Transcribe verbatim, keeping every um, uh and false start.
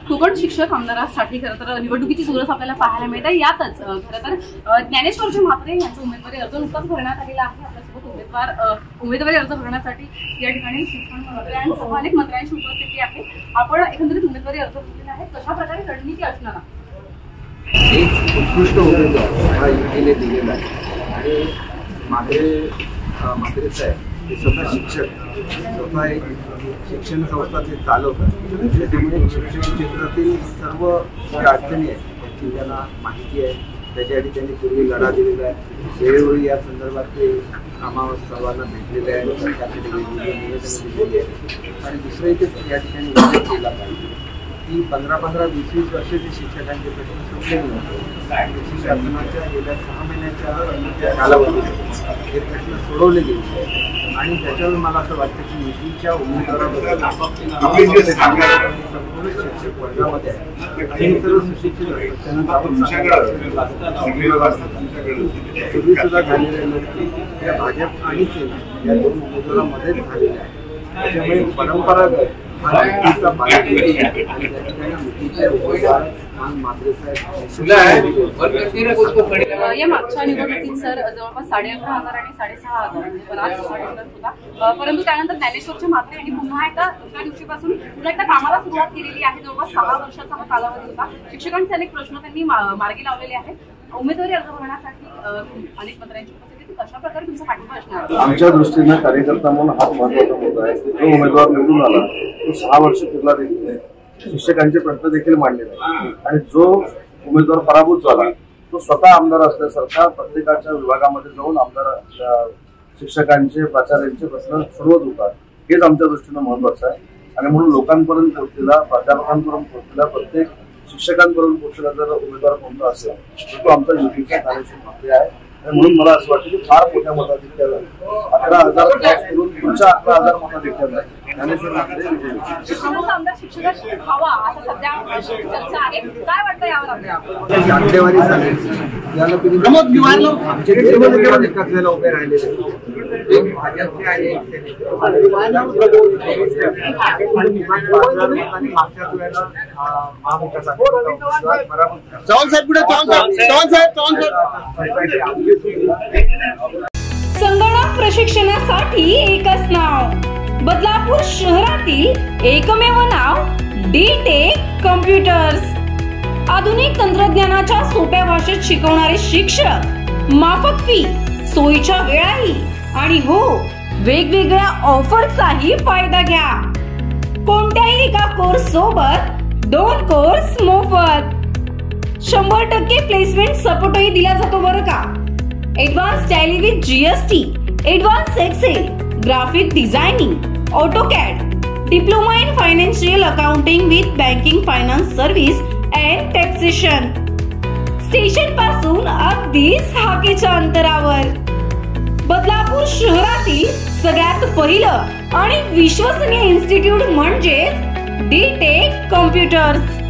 फुकट शिक्षक आमदारासाठी खरं तर निवडणुकीची चुरस आपल्याला पाहायला मिळते। यातच खरं तर ज्ञानेश्वर म्हात्रे यांचा उमेदवारी अर्ज नुकताच भरण्यात आलेला आहे। आपल्यासोबत उमेदवार उमेदवारी अर्ज भरण्यासाठी या ठिकाणी शिक्षण मंत्र्यांसह अनेक मंत्र्यांची उपस्थिती आहे। आपण एकंदरीत उमेदवारी अर्ज भरलेला आहे, कशा प्रकारे रणनीती असणार आहे? एक उत्कृष्ट उमेदवार हा युतीने दिलेला आहे आणि म्हात्रे म्हात्रे साहेब हे स्वतः शिक्षक, स्वतः एक शिक्षण संस्था ते चालवतात। त्यामुळे शिक्षण क्षेत्रातील सर्व ज्या अडचणी आहेत त्याची त्यांना माहिती आहे, त्याच्यासाठी त्यांनी पूर्वी लढा दिलेला आहे। वेळोवेळी या संदर्भात ते आम्हाला सर्वांना भेटलेले आहे, सरकारकडे वेगवेगळी निवेदनं दिलेली आहे। आणि दुसरं इथे या ठिकाणी उल्लेख केला पाहिजे की पंधरा पंधरा वीस वीस वर्षाचे शिक्षकांचे प्रश्न सुटले नव्हते। शासनाच्या गेल्या सहा महिन्याच्या कालावधीत हे प्रश्न सोडवले गेले आणि त्याच्यावर मला असं वाटतं की युतीच्या उमेदवाराबद्दल संपूर्ण शिक्षक वर्गामध्ये आहे आणि सर्व सुशिक्षित पूर्वी सुद्धा झालेल्या लढती त्या भाजप आणि सेना या दोन उमेदवारांमध्येच झालेल्या आहेत। त्याच्यामुळे परंपरागत या मागच्या निवडणुकीत सर जवळपास साडे अकरा हजार आणि साडेसहा हजार बराच होता, परंतु त्यानंतर ज्ञानेश्वर म्हात्रे यांनी पुन्हा एकदा दुसऱ्या दिवशीपासून पुन्हा एकदा कामाला सुरुवात केलेली आहे। जवळपास सहा वर्षाचा हा कालावधी होता। शिक्षकांचे अनेक प्रश्न त्यांनी मार्गी लावलेले आहेत। उमेदवारी अर्ज भरण्यासाठी अनेक मंत्र्यांची उपस्थिती, कशा प्रकारे तुमचा पाठिंबा असणार? आमच्या दृष्टीने कार्यकर्ता म्हणून हा महत्वाचा मुद्दा आहे। जो उमेदवार निवडून आला तो सहा वर्ष फिरला देखील नाही, शिक्षकांचे प्रश्न देखील मांडले नाही आणि जो उमेदवार पराभूत झाला तो स्वतः आमदार असल्यासारखा प्रत्येकाच्या विभागामध्ये जाऊन आमदार शिक्षकांचे प्राचार्यांचे प्रश्न सोडवत होता। हेच आमच्या दृष्टीने महत्वाचं आहे आणि म्हणून लोकांपर्यंत पोहोचलेला, प्राध्यापकांपर्यंत पोहोचलेला, प्रत्येक शिक्षकांपर्यंत पोहोचलेला जर उमेदवार कोणता असेल तर तो आमचा युतीचा ज्ञानेश्वर म्हात्रे आहे। आणि म्हणून मला असं वाटतं की फार मोठ्या मताधिक्याला अकरा हजार क्रॉस करून पुढच्या अकरा हजार मताधिक्याला ज्ञानेश्वर म्हात्रे आमदार शिक्षकांशी व्हावा असं सध्या चर्चा आहे। काय वाटतं यावर आपल्याला? आकडेवारी झाली याला तुम्ही आमचे एकत्रेला उभे राहिलेले एक भाजपचे आहे आणि मागच्या वेळेला महाविकास चव्हाण साहेब पुढे चव्हाण साहेब चव्हाण साहेब संगणक प्रशिक्षणासाठी एकच नाव, बदलापूर शहरातील एकमेव नाव डी टेक कम्प्युटर्स। आधुनिक तंत्रज्ञानाच्या सोप्या भाषेत शिकवणारे शिक्षक, माफक फी, सोयीच्या वेळाही आणि हो वेगवेगळ्या ऑफरचाही फायदा घ्या। कोणत्याही एका कोर्स सोबत दोन कोर्स मोफत, शंभर टक्के प्लेसमेंट सपोर्टही दिला जातो बरं का। Advance tally with GST, advance excel, graphic designing, AutoCAD, diploma in financial accounting with banking finance service and taxation. Station पासून अगदीच हाकेच्या अंतरावर बदलापूर शहरातील सगळ्यात पहिलं आणि विश्वसनीय इन्स्टिट्यूट म्हणजेच डी टेक कम्प्युटर्स।